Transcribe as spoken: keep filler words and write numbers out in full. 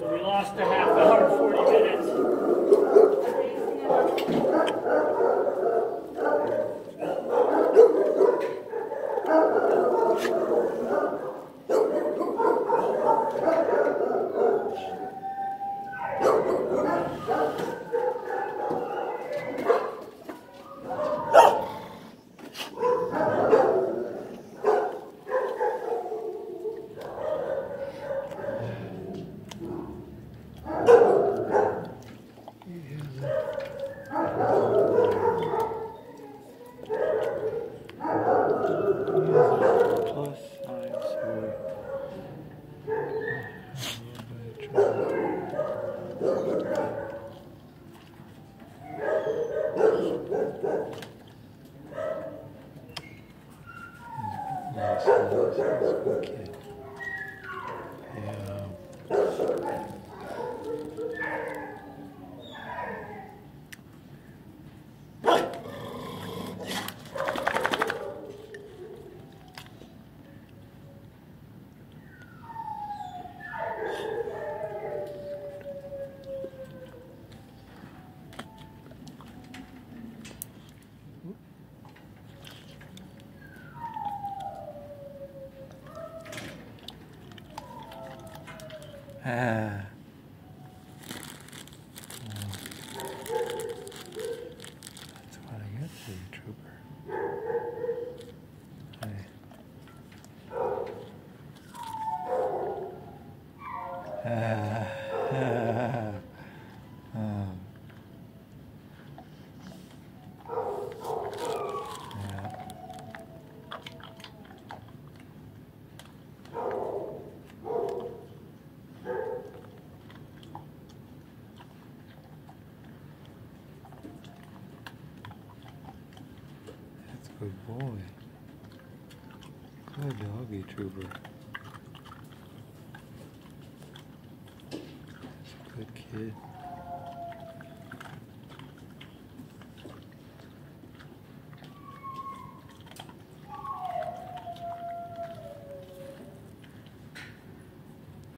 So we lost a half hour, forty minutes. Ah. That's what I get for you, trooper. Hey. Ah. Ah. Ah. Yeah. Good boy. Good doggy, trooper. That's a good kid.